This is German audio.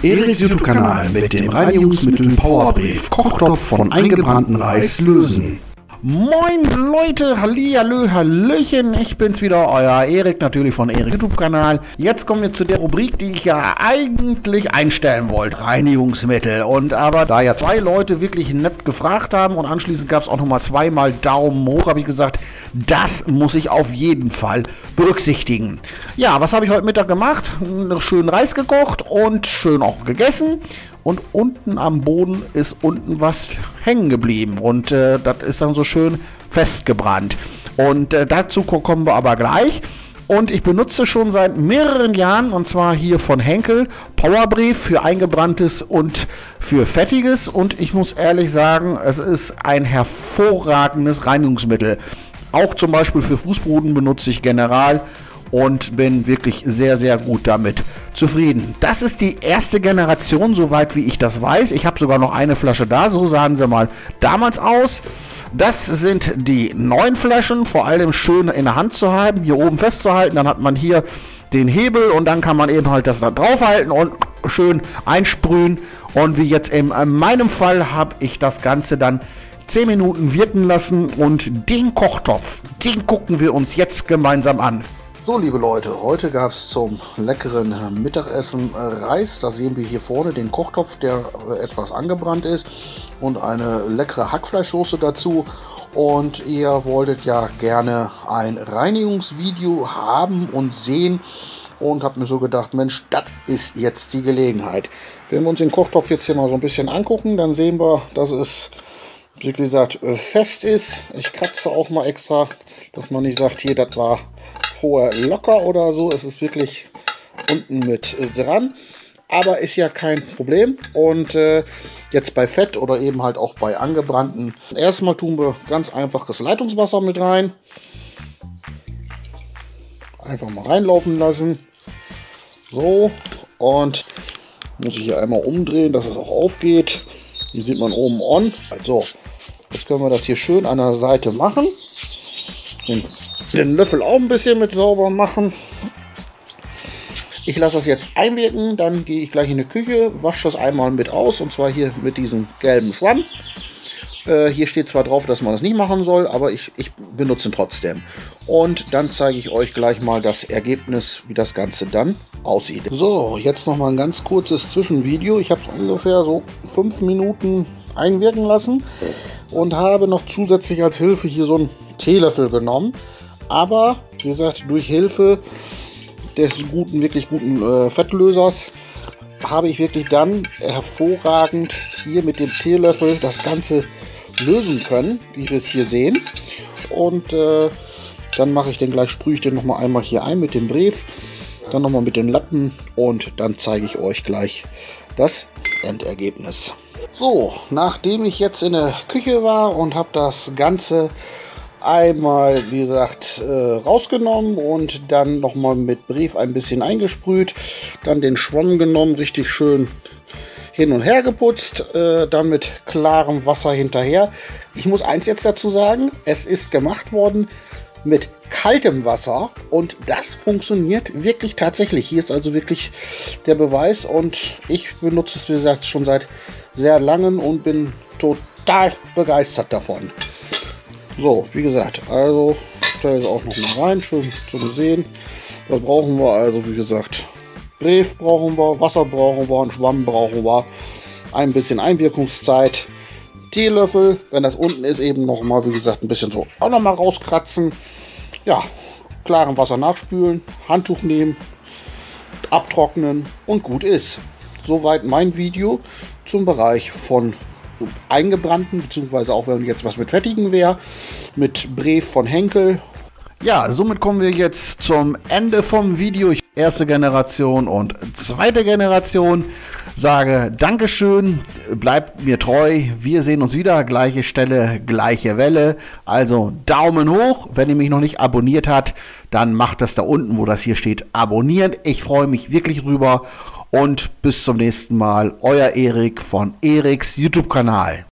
Eriks YouTube-Kanal mit dem Reinigungsmittel Powerbrief Kochtopf von eingebrannten Reis lösen. Moin Leute, hallihallo, hallöchen, ich bin's wieder, euer Erik, natürlich von Eriks YouTube-Kanal. Jetzt kommen wir zu der Rubrik, die ich ja eigentlich einstellen wollte, Reinigungsmittel. Und aber da ja zwei Leute wirklich nett gefragt haben und anschließend gab es auch nochmal zweimal Daumen hoch, habe ich gesagt, das muss ich auf jeden Fall berücksichtigen. Ja, was habe ich heute Mittag gemacht? Schön Reis gekocht und schön auch gegessen. Und unten am Boden ist unten was hängen geblieben. Und das ist dann so schön festgebrannt. Und dazu kommen wir aber gleich. Und ich benutze schon seit mehreren Jahren, und zwar hier von Henkel, Powerbrief für eingebranntes und für fettiges. Und ich muss ehrlich sagen, es ist ein hervorragendes Reinigungsmittel. Auch zum Beispiel für Fußboden benutze ich General. Und bin wirklich sehr, sehr gut damit zufrieden. Das ist die erste Generation, soweit wie ich das weiß. Ich habe sogar noch eine Flasche da, so sahen sie mal damals aus. Das sind die neuen Flaschen, vor allem schön in der Hand zu haben, hier oben festzuhalten. Dann hat man hier den Hebel und dann kann man eben halt das da draufhalten und schön einsprühen. Und wie jetzt in meinem Fall habe ich das Ganze dann 10 Minuten wirken lassen und den Kochtopf, den gucken wir uns jetzt gemeinsam an. So, liebe Leute, heute gab es zum leckeren Mittagessen Reis. Da sehen wir hier vorne den Kochtopf, der etwas angebrannt ist, und eine leckere Hackfleischsoße dazu. Und ihr wolltet ja gerne ein Reinigungsvideo haben und sehen, und habt mir so gedacht, Mensch, das ist jetzt die Gelegenheit. Wenn wir uns den Kochtopf jetzt hier mal so ein bisschen angucken, dann sehen wir, dass es, wie gesagt, fest ist. Ich kratze auch mal extra, dass man nicht sagt, hier, das war vorher locker oder so. Es ist wirklich unten mit dran, aber ist ja kein Problem. Und jetzt bei Fett oder eben halt auch bei angebrannten, erstmal tun wir ganz einfach das Leitungswasser mit rein. Einfach mal reinlaufen lassen. So, und muss ich hier einmal umdrehen, dass es auch aufgeht. Hier sieht man oben on. Also, jetzt können wir das hier schön an der Seite machen. Den Löffel auch ein bisschen mit sauber machen. Ich lasse das jetzt einwirken, dann gehe ich gleich in die Küche, wasche das einmal mit aus, und zwar hier mit diesem gelben Schwamm. Hier steht zwar drauf, dass man das nicht machen soll, aber ich benutze ihn trotzdem. Und dann zeige ich euch gleich mal das Ergebnis, wie das Ganze dann aussieht. So, jetzt noch mal ein ganz kurzes Zwischenvideo. Ich habe es ungefähr so 5 Minuten einwirken lassen und habe noch zusätzlich als Hilfe hier so einen Teelöffel genommen. Aber, wie gesagt, durch Hilfe des wirklich guten Fettlösers habe ich wirklich dann hervorragend hier mit dem Teelöffel das Ganze lösen können, wie wir es hier sehen. Und dann mache ich den gleich, sprühe ich den noch mal einmal hier ein mit dem Brief, dann noch mal mit den Lappen, und dann zeige ich euch gleich das Endergebnis. So, nachdem ich jetzt in der Küche war und habe das Ganze einmal, wie gesagt, rausgenommen und dann nochmal mit Brief ein bisschen eingesprüht, dann den Schwamm genommen, richtig schön hin und her geputzt, dann mit klarem Wasser hinterher. Ich muss eins jetzt dazu sagen, es ist gemacht worden mit kaltem Wasser und das funktioniert wirklich tatsächlich. Hier ist also wirklich der Beweis, und ich benutze es, wie gesagt, schon seit sehr langem und bin total begeistert davon. So, wie gesagt, also stelle ich es auch noch mal rein, schön zu sehen. Was brauchen wir? Also, wie gesagt, Brief brauchen wir, Wasser brauchen wir, einen Schwamm brauchen wir, ein bisschen Einwirkungszeit, Teelöffel, wenn das unten ist, eben noch mal, wie gesagt, ein bisschen so auch noch mal rauskratzen. Ja, klarem Wasser nachspülen, Handtuch nehmen, abtrocknen und gut ist. Soweit mein Video zum Bereich von eingebrannten, beziehungsweise auch wenn jetzt was mit fettigen wäre, mit Brief von Henkel. Ja, somit kommen wir jetzt zum Ende vom Video. Erste Generation und zweite Generation. Sage Dankeschön, bleibt mir treu. Wir sehen uns wieder, gleiche Stelle, gleiche Welle. Also Daumen hoch. Wenn ihr mich noch nicht abonniert habt, dann macht das da unten, wo das hier steht, abonnieren. Ich freue mich wirklich drüber. Und bis zum nächsten Mal, euer Erik von Eriks YouTube-Kanal.